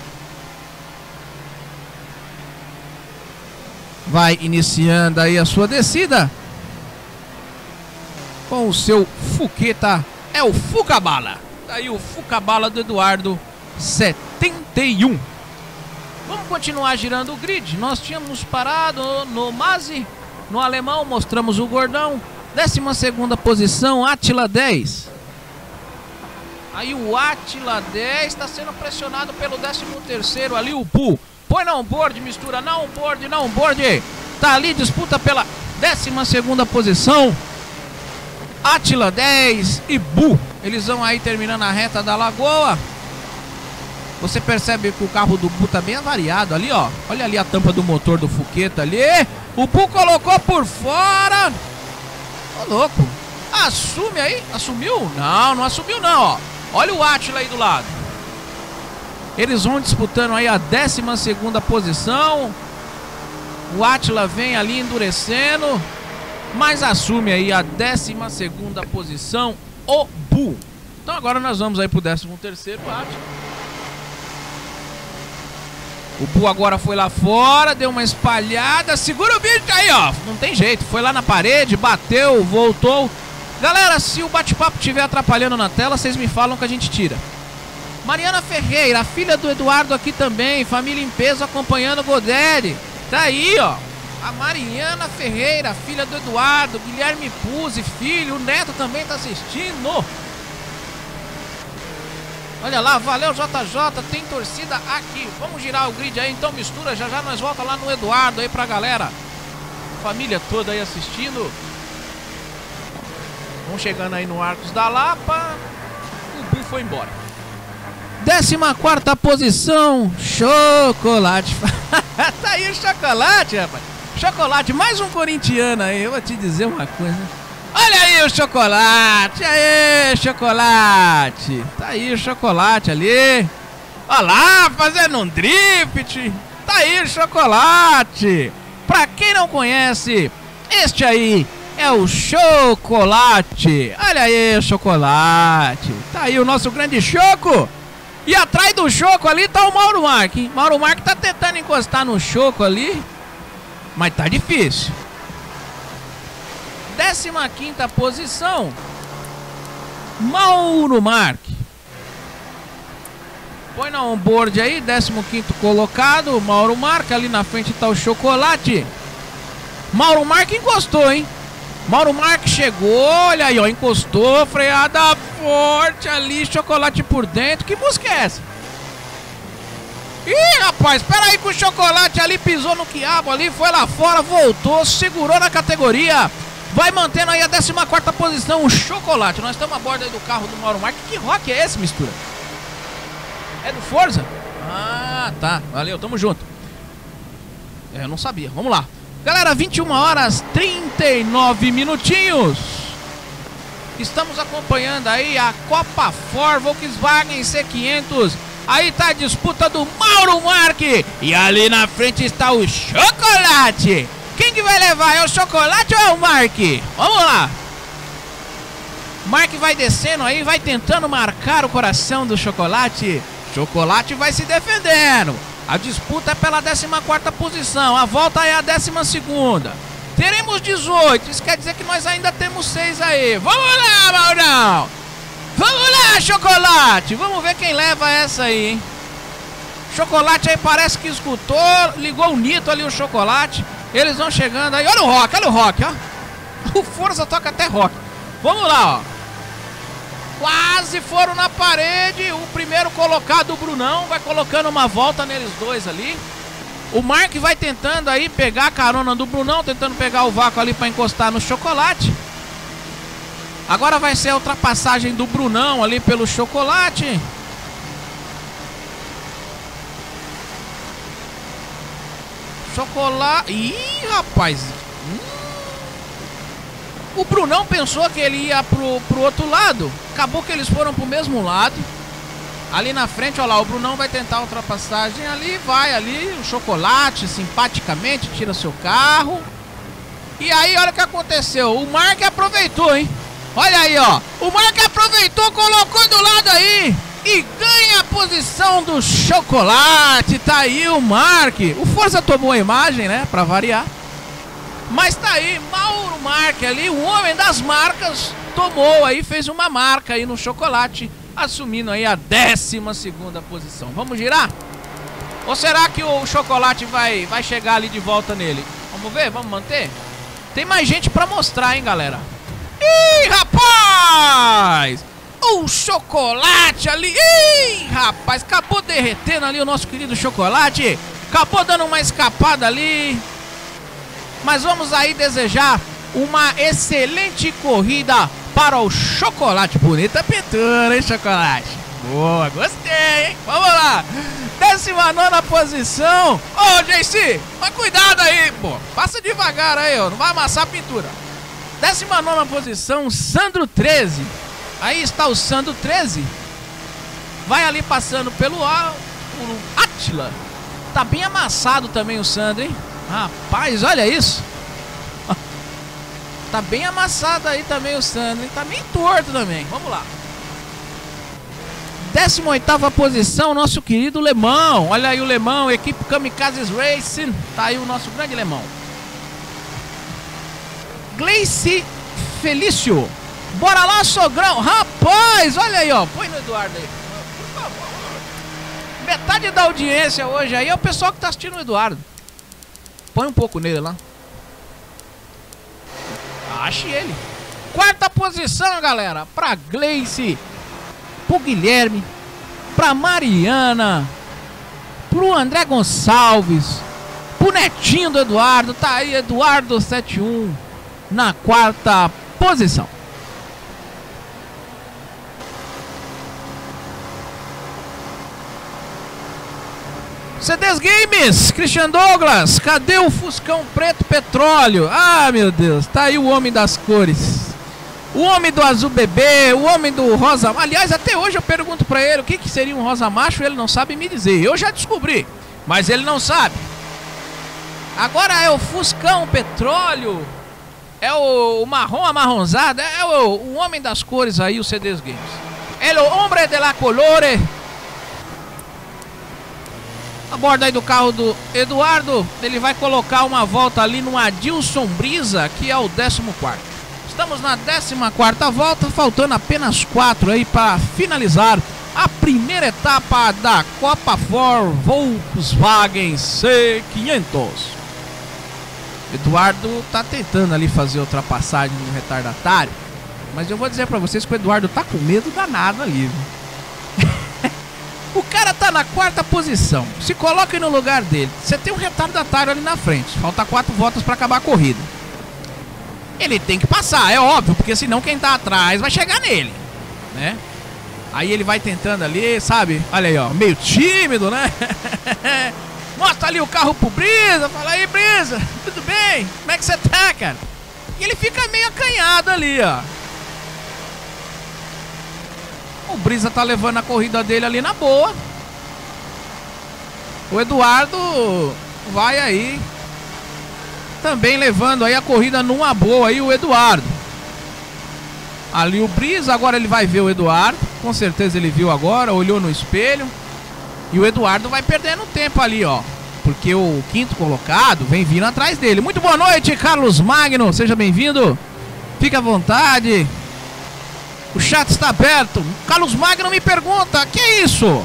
Vai iniciando aí a sua descida com o seu Fuqueta. É o Fucabala. Tá aí o Fucabala do Eduardo setenta e um. Vamos continuar girando o grid. Nós tínhamos parado no Mazzi, no alemão, mostramos o Gordão. Décima segunda posição, Átila dez. Aí o Átila dez está sendo pressionado pelo décimo terceiro ali, o Bu. Põe na onboard, Mistura, na onboard, na onboard. Tá ali, disputa pela décima segunda posição. Átila dez e Bu. Eles vão aí terminando a reta da Lagoa. Você percebe que o carro do Bu tá bem avariado ali, ó. Olha ali a tampa do motor do Fuqueta ali. O Bu colocou por fora. Ô, louco. Assume aí. Assumiu? Não, não assumiu não, ó. Olha o Átila aí do lado. Eles vão disputando aí a décima segunda posição. O Átila vem ali endurecendo, mas assume aí a décima segunda posição o Bu. Então agora nós vamos aí pro décimo terceiro Átila. O Bu agora foi lá fora, deu uma espalhada. Segura o vídeo aí, ó. Não tem jeito, foi lá na parede, bateu, voltou. Galera, se o bate-papo estiver atrapalhando na tela, vocês me falam que a gente tira. Mariana Ferreira, filha do Eduardo aqui também. Família em peso acompanhando o Goderi. Tá aí, ó. A Mariana Ferreira, filha do Eduardo. Guilherme Puzzi, filho. O neto também tá assistindo. Olha lá, valeu J J. Tem torcida aqui. Vamos girar o grid aí, então, Mistura. Já já nós volta lá no Eduardo aí pra galera. Família toda aí assistindo. Vamos chegando aí no Arcos da Lapa. O Bu foi embora. Décima quarta posição, Chocolate. Tá aí o Chocolate, rapaz. Chocolate, mais um corintiano aí. Eu vou te dizer uma coisa. Olha aí o Chocolate. Aê, Chocolate. Tá aí o Chocolate ali. Olha lá, fazendo um drift. Tá aí o Chocolate. Pra quem não conhece, este aí é o Chocolate. Olha aí o Chocolate. Tá aí o nosso grande Choco. E atrás do Choco ali tá o Mauro Marque. Mauro Marque tá tentando encostar no Choco ali, mas tá difícil. Décima quinta posição, Mauro Marque. Põe na onboard aí, décimo quinto colocado, Mauro Marque. Ali na frente tá o Chocolate. Mauro Marque encostou, hein? Mauro Marque chegou, olha aí, ó, encostou, freada forte ali, Chocolate por dentro. Que música é essa? Ih, rapaz, espera aí que o Chocolate ali pisou no quiabo ali, foi lá fora, voltou, segurou na categoria. Vai mantendo aí a décima quarta posição, o Chocolate. Nós estamos a bordo aí do carro do Mauro Marque. Que rock é esse, Mistura? É do Forza? Ah, tá, valeu, tamo junto. É, eu não sabia, vamos lá. Galera, vinte e uma horas trinta e nove minutinhos. Estamos acompanhando aí a Copa Ford Volkswagen C quinhentos. Aí tá a disputa do Mauro Marque. E ali na frente está o Chocolate. Quem que vai levar? É o Chocolate ou é o Marque? Vamos lá. Marque vai descendo aí, vai tentando marcar o coração do Chocolate. Chocolate vai se defendendo. A disputa é pela décima quarta posição. A volta é a décima segunda. Teremos dezoito. Isso quer dizer que nós ainda temos seis aí. Vamos lá, Maurão. Vamos lá, Chocolate. Vamos ver quem leva essa aí, hein? Chocolate aí parece que escutou. Ligou o Nito ali, o Chocolate. Eles vão chegando aí. Olha o rock, olha o rock, ó. O Forza toca até rock. Vamos lá, ó. Quase foram na parede. O primeiro colocado, o Brunão, vai colocando uma volta neles dois ali. O Mark vai tentando aí pegar a carona do Brunão, tentando pegar o vácuo ali para encostar no Chocolate. Agora vai ser a ultrapassagem do Brunão ali pelo Chocolate. Chocolate... Ih, rapaz... O Brunão pensou que ele ia pro, pro outro lado. Acabou que eles foram pro mesmo lado. Ali na frente, olha lá, o Brunão vai tentar a ultrapassagem ali. Vai ali, o Chocolate simpaticamente tira seu carro. E aí, olha o que aconteceu. O Mark aproveitou, hein? Olha aí, ó. O Mark aproveitou, colocou do lado aí. E ganha a posição do Chocolate. Tá aí o Mark. O Forza tomou a imagem, né? Pra variar. Mas tá aí, Mauro Mark ali, o homem das marcas, tomou aí, fez uma marca aí no Chocolate, assumindo aí a décima segunda posição. Vamos girar? Ou será que o Chocolate vai, vai chegar ali de volta nele? Vamos ver? Vamos manter? Tem mais gente pra mostrar, hein, galera? Ih, rapaz! O Chocolate ali, ih, rapaz, acabou derretendo ali o nosso querido Chocolate. Acabou dando uma escapada ali. Mas vamos aí desejar uma excelente corrida para o Chocolate. Bonita pintura, hein, Chocolate? Boa, gostei, hein? Vamos lá. Décima nona posição. Ô, J C, mas cuidado aí, pô. Passa devagar aí, ó. Não vai amassar a pintura. Décima nona posição, Sandro treze. Aí está o Sandro treze. Vai ali passando pelo Átila. Tá bem amassado também o Sandro, hein? Rapaz, olha isso. Tá bem amassado aí também o Sandro, hein? Tá meio torto também. Vamos lá. décima oitava posição, nosso querido Lemão. Olha aí o Lemão, equipe Kamikazes Racing. Tá aí o nosso grande Lemão. Gleice Felício. Bora lá, sogrão. Rapaz, olha aí, ó. Põe no Eduardo aí. Por favor. Metade da audiência hoje aí é o pessoal que tá assistindo o Eduardo. Põe um pouco nele lá. Ache ele. Quarta posição, galera. Pra Gleice. Pro Guilherme. Pra Mariana. Pro André Gonçalves. Pro netinho do Eduardo. Tá aí, Eduardo setenta e um. Na quarta posição. C Ds Games, Christian Douglas, cadê o Fuscão Preto Petróleo? Ah, meu Deus, tá aí o homem das cores. O homem do azul bebê, o homem do rosa... Aliás, até hoje eu pergunto pra ele o que, que seria um rosa macho, ele não sabe me dizer. Eu já descobri, mas ele não sabe. Agora é o Fuscão Petróleo, é o, o marrom amarronzado, é o, o homem das cores aí, o C Ds Games. É o homem de la colore. A borda aí do carro do Eduardo, ele vai colocar uma volta ali no Adilson Brisa, que é o décimo quarto. Estamos na décima quarta volta, faltando apenas quatro aí para finalizar a primeira etapa da Copa Ford Volkswagen C quinhentos. Eduardo tá tentando ali fazer ultrapassagem no retardatário, mas eu vou dizer para vocês que o Eduardo tá com medo danado ali, viu? O cara tá na quarta posição. Se coloque no lugar dele. Você tem um retardatário ali na frente. Falta quatro voltas para acabar a corrida. Ele tem que passar, é óbvio, porque senão quem tá atrás vai chegar nele, né? Aí ele vai tentando ali, sabe? Olha aí, ó, meio tímido, né? Mostra ali o carro pro Brisa. Fala aí, Brisa, tudo bem? Como é que você tá, cara? E ele fica meio acanhado ali, ó. O Brisa tá levando a corrida dele ali na boa. O Eduardo vai aí também levando aí a corrida numa boa aí, o Eduardo. Ali o Brisa, agora ele vai ver o Eduardo. Com certeza ele viu agora, olhou no espelho. E o Eduardo vai perdendo tempo ali, ó. Porque o quinto colocado vem vindo atrás dele. Muito boa noite, Carlos Magno. Seja bem-vindo. Fique à vontade. O chat está aberto. Carlos Magno me pergunta: que é isso?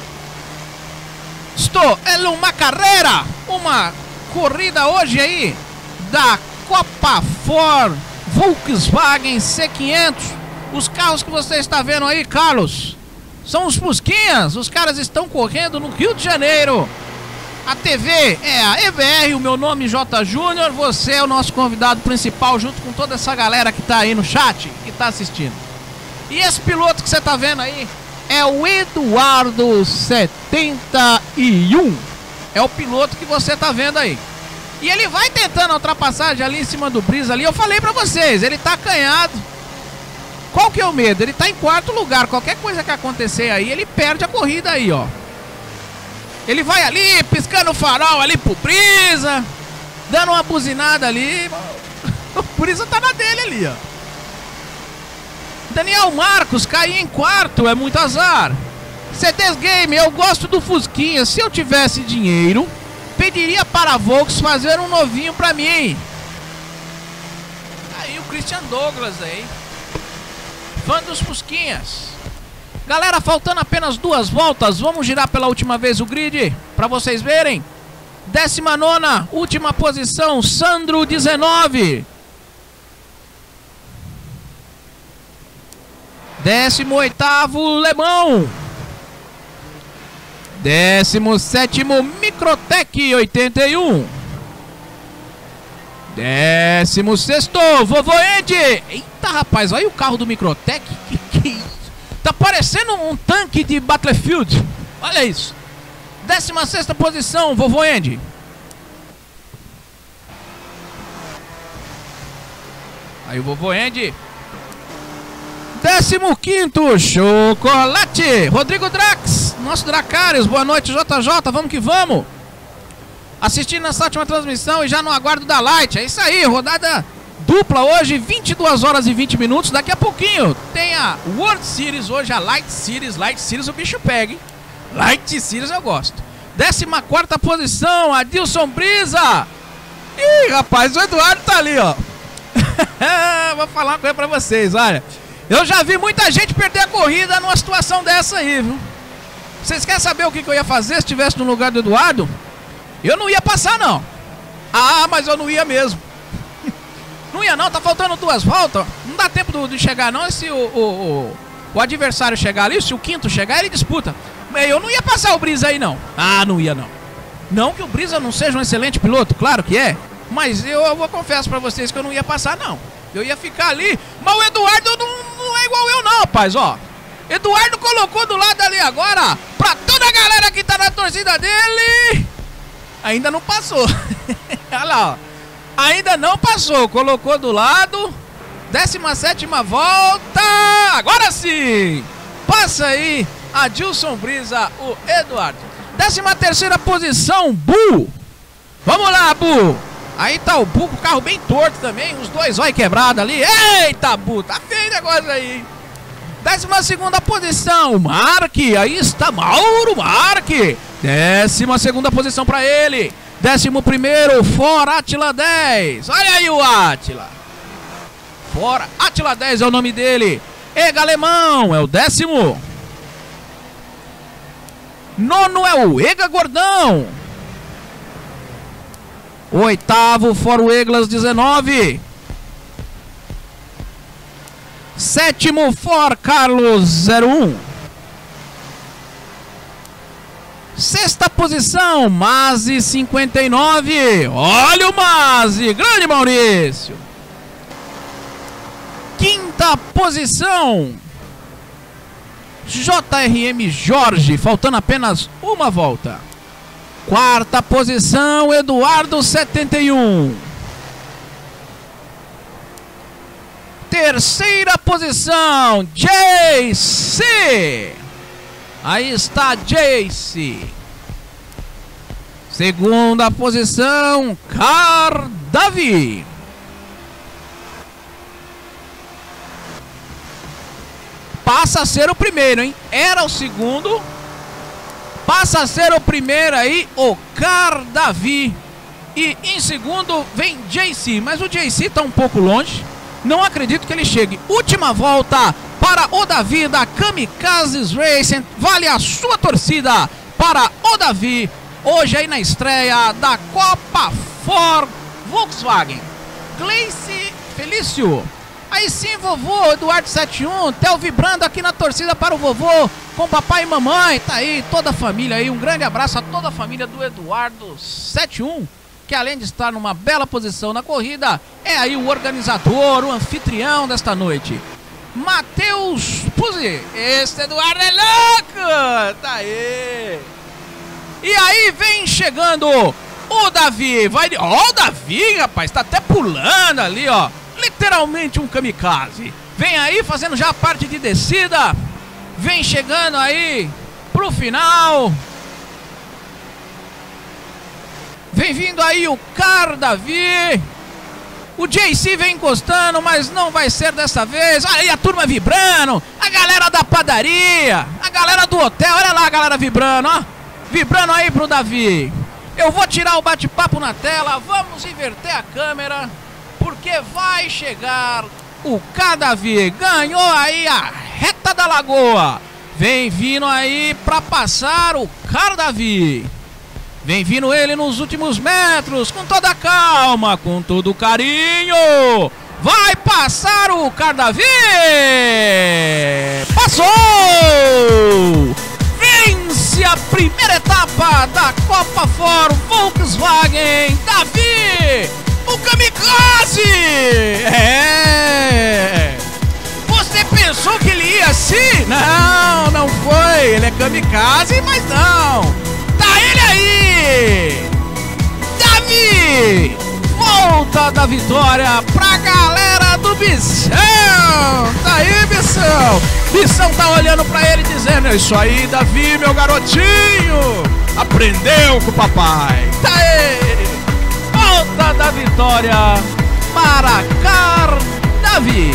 Estou em uma carreira, uma corrida hoje aí da Copa Ford Volkswagen C quinhentos. Os carros que você está vendo aí, Carlos, são os Fusquinhas. Os caras estão correndo no Rio de Janeiro. A T V é a E V R, o meu nome é J Júnior. Você é o nosso convidado principal, junto com toda essa galera que tá aí no chat, que tá assistindo. E esse piloto que você tá vendo aí é o Eduardo setenta e um. É o piloto que você tá vendo aí. E ele vai tentando a ultrapassagem ali em cima do Brisa ali. Eu falei pra vocês, ele tá acanhado. Qual que é o medo? Ele tá em quarto lugar. Qualquer coisa que acontecer aí, ele perde a corrida aí, ó. Ele vai ali, piscando o farol ali pro Brisa, dando uma buzinada ali. O Brisa tá na dele ali, ó. Daniel Marcos, cair em quarto é muito azar. C Ds Game, eu gosto do Fusquinha. Se eu tivesse dinheiro, pediria para a Volks fazer um novinho pra mim. Aí o Christian Douglas aí, fã dos Fusquinhas. Galera, faltando apenas duas voltas, vamos girar pela última vez o grid, pra vocês verem. Décima nona, última posição, Sandro dezenove. Décimo oitavo, Lebão. Décimo sétimo, Microtec oitenta e um. Décimo sexto, Vovô Ed. Eita, rapaz, olha o carro do Microtec. Que que é isso? Tá parecendo um tanque de Battlefield. Olha isso. Décima sexta posição, Vovô Andy. Aí o Vovô Andy. Décimo quinto, Chocolate. Rodrigo Drax, nosso Dracarius. Boa noite, J J. Vamos que vamos. Assistindo essa última transmissão e já no aguardo da Light. É isso aí, rodada dupla hoje, vinte e duas horas e vinte minutos. Daqui a pouquinho tem a World Series hoje, a Light Series. Light Series o bicho pega, hein? Light Series eu gosto. Décima quarta posição, Adilson Brisa. Ih, rapaz, o Eduardo tá ali, ó. Vou falar uma coisa pra vocês, olha. Eu já vi muita gente perder a corrida numa situação dessa aí, viu? Vocês querem saber o que, que eu ia fazer se estivesse no lugar do Eduardo? Eu não ia passar, não. Ah, mas eu não ia mesmo. Não ia não, tá faltando duas voltas. Não dá tempo do, de chegar não. Se o, o, o, o adversário chegar ali, se o quinto chegar, ele disputa. Eu não ia passar o Brisa aí não. Ah, não ia não. Não que o Brisa não seja um excelente piloto, claro que é. Mas eu, eu vou confesso pra vocês que eu não ia passar não. Eu ia ficar ali. Mas o Eduardo não, não é igual eu não, rapaz, ó. Eduardo colocou do lado ali agora, pra toda a galera que tá na torcida dele. Ainda não passou. Olha lá, ó. Ainda não passou, colocou do lado. Décima sétima volta. Agora sim. Passa aí, Adilson Brisa, o Eduardo. Décima terceira posição, Bu. Vamos lá, Bu. Aí tá o Bu com o carro bem torto também. Os dois olhos quebrados ali. Eita, Bu, tá feio o negócio aí. Décima segunda posição, Marque. Aí está Mauro Marque. Décima segunda posição pra ele. Décimo primeiro, For Atila dez. Olha aí o Atila. For Atila dez é o nome dele. Ega Alemão é o décimo. Nono é o Ega Gordão. Oitavo, For Eglas dezenove. Sétimo, For Carlos zero um. Sexta posição, Mazi cinquenta e nove. Olha o Mazi, grande Maurício. Quinta posição, J R M Jorge, faltando apenas uma volta. Quarta posição, Eduardo setenta e um. Terceira posição, J C. Aí está Jace. Segunda posição, Cardavi. Passa a ser o primeiro, hein? Era o segundo. Passa a ser o primeiro aí, o Cardavi. E em segundo vem Jace. Mas o Jace tá um pouco longe. Não acredito que ele chegue. Última volta para o Davi da Kamikazes Racing. Vale a sua torcida para o Davi. Hoje aí na estreia da Copa Ford Volkswagen. Gleice Felício. Aí sim, vovô Eduardo setenta e um, Theo vibrando aqui na torcida para o vovô, com papai e mamãe, tá aí, toda a família aí, um grande abraço a toda a família do Eduardo setenta e um, que além de estar numa bela posição na corrida, é aí o organizador, o anfitrião desta noite. Matheus Puzzi, esse Eduardo é louco, tá aí. E aí vem chegando o Davi, vai, ó o Davi, rapaz, tá até pulando ali, ó. Literalmente um kamikaze. Vem aí fazendo já a parte de descida. Vem chegando aí pro final. Vem vindo aí o Car Davi. O J C vem encostando, mas não vai ser dessa vez. Olha aí a turma vibrando. A galera da padaria. A galera do hotel. Olha lá a galera vibrando, ó. Vibrando aí pro Davi. Eu vou tirar o bate-papo na tela. Vamos inverter a câmera, porque vai chegar o Cadavi. Ganhou aí a reta da lagoa. Vem vindo aí para passar o Cadavi. Vem vindo ele nos últimos metros, com toda a calma, com todo o carinho. Vai passar o Cadavi. Passou! Vence a primeira etapa da Copa Ford Volkswagen. Davi! O kamikaze! É! Você pensou que ele ia assim? Não, não foi. Ele é kamikaze, mas não. Tá ele aí! Davi! Volta da vitória pra galera do Bição! Tá aí, Bição! Bição tá olhando pra ele dizendo: é isso aí, Davi, meu garotinho! Aprendeu com o papai! Tá aí! Volta da vitória para Car Davi.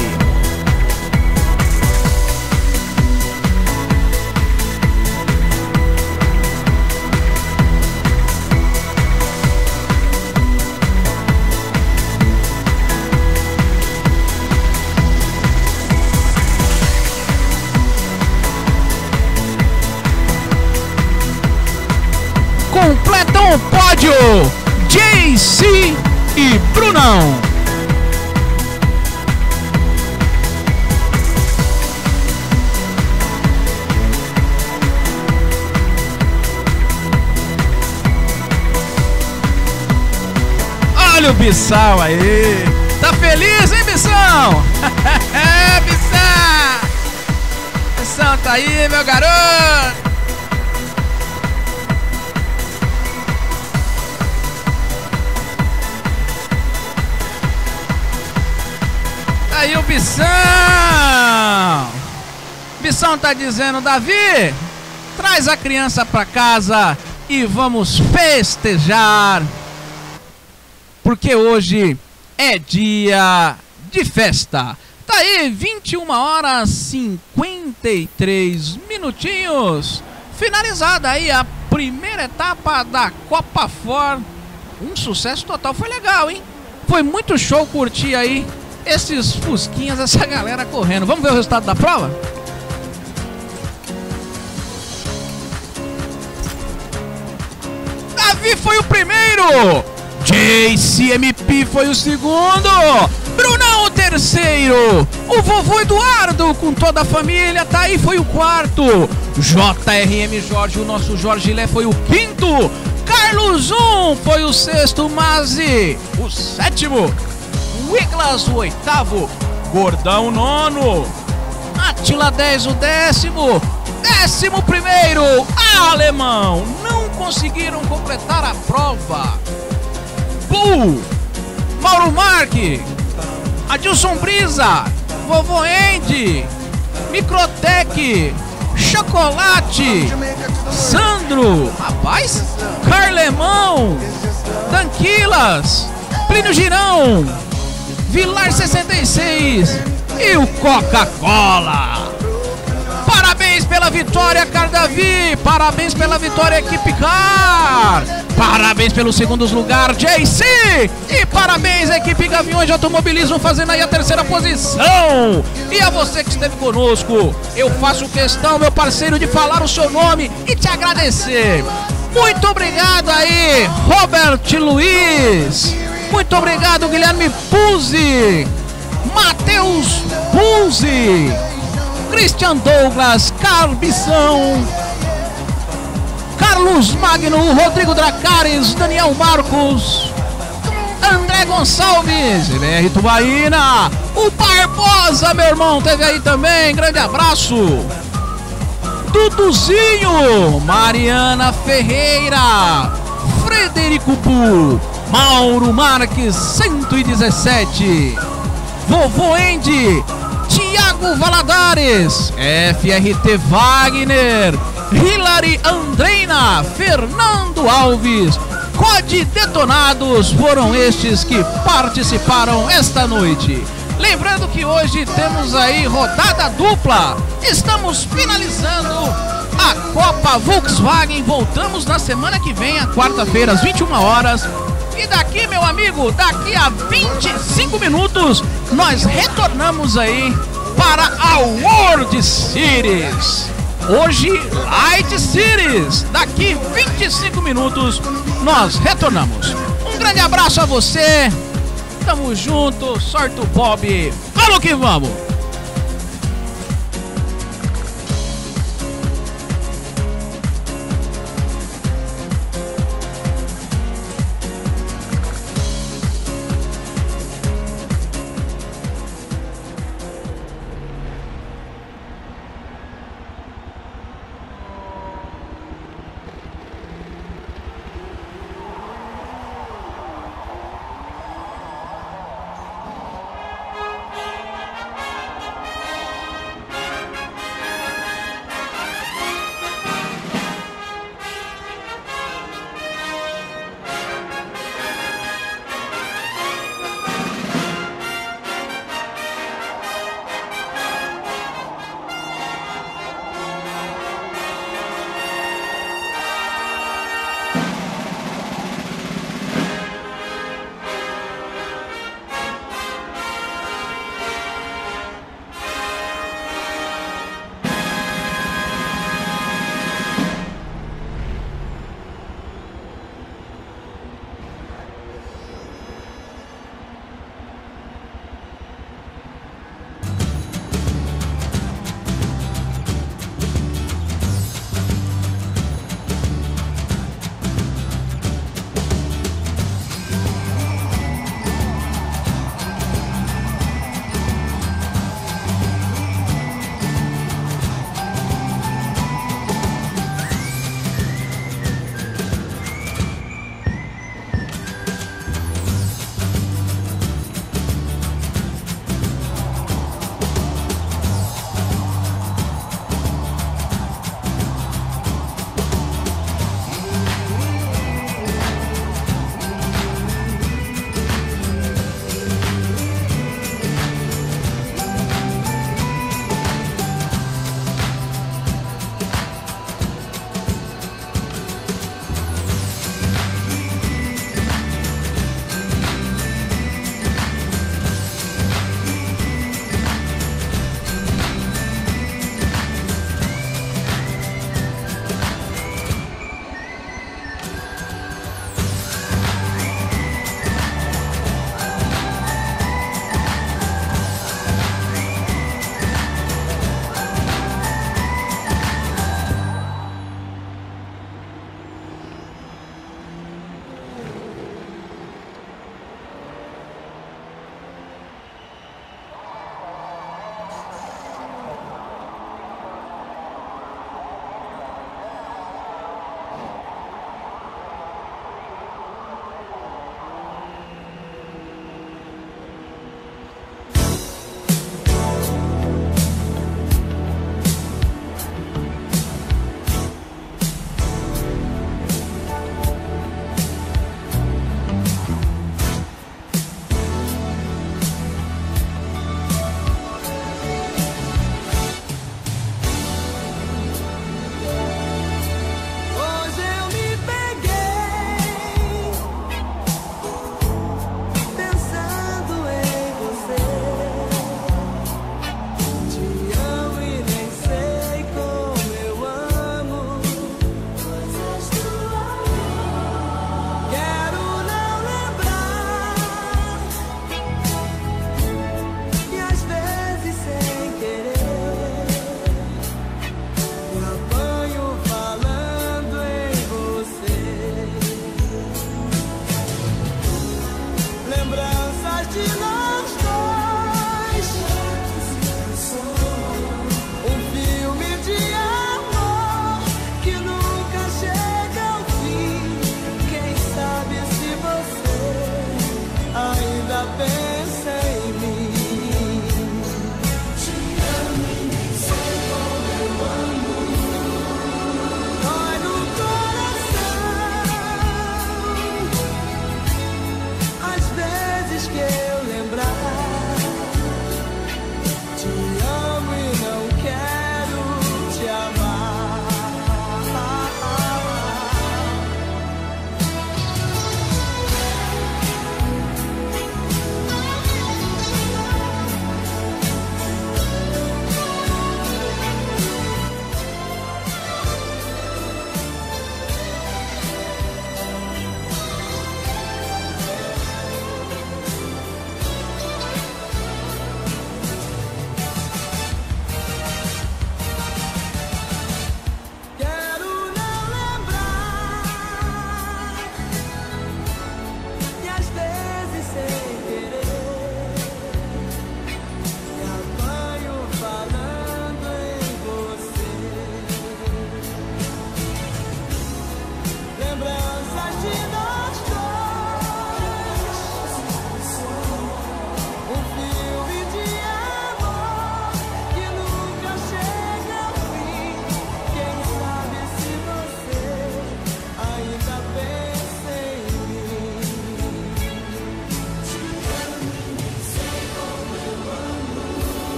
Completam o pódio J C e Brunão. Olha o Bissau aí. Tá feliz, hein, Bissau? É, Bissau. Bissau tá aí, meu garoto. Aí o Bição. Bição tá dizendo: Davi, traz a criança pra casa e vamos festejar, porque hoje é dia de festa. Tá aí, vinte e uma horas e cinquenta e três minutinhos. Finalizada aí a primeira etapa da Copa Ford. Um sucesso total, foi legal, hein? Foi muito show curtir aí esses fusquinhas, essa galera correndo. Vamos ver o resultado da prova? Davi foi o primeiro, J C M P foi o segundo, Brunão o terceiro, o vovô Eduardo com toda a família tá aí, foi o quarto, J R M Jorge, o nosso Jorge Lé, foi o quinto, Carlos um foi o sexto, Mazi o sétimo, Wiglas o oitavo, Gordão o nono, Atila dez o décimo, décimo primeiro, Alemão. Não conseguiram completar a prova. Bull, Mauro Marque, Adilson Brisa, Vovô Andy, Microtec, Chocolate, Sandro, rapaz, Carlemão, Danquilas, Plínio Girão, Vilar sessenta e seis e o Coca-Cola. Parabéns pela vitória, Car Davi. Parabéns pela vitória, equipe Car. Parabéns pelos segundos lugares, J C. E parabéns à equipe Gaviões de Automobilismo fazendo aí a terceira posição. E a você que esteve conosco, eu faço questão, meu parceiro, de falar o seu nome e te agradecer. Muito obrigado aí, Robert Luiz. Muito obrigado, Guilherme Puzzi. Matheus Pulzi, Christian Douglas, Carbição, Carlos Magno, Rodrigo Dracares, Daniel Marcos, André Gonçalves, L R Tubaína, o Barbosa, meu irmão, teve aí também, grande abraço. Duduzinho, Mariana Ferreira, Frederico Bu, Mauro Marques, cento e dezessete, Vovô Andy, Tiago Valadares, F R T Wagner, Hilary Andreina, Fernando Alves, Code Detonados, foram estes que participaram esta noite. Lembrando que hoje temos aí rodada dupla, estamos finalizando a Copa Volkswagen, voltamos na semana que vem, a quarta-feira, às vinte e uma horas. E daqui, meu amigo, daqui a vinte e cinco minutos, nós retornamos aí para a World Series. Hoje, Light Series. Daqui vinte e cinco minutos, nós retornamos. Um grande abraço a você. Tamo junto, sorte o Bob. Vamos que vamos.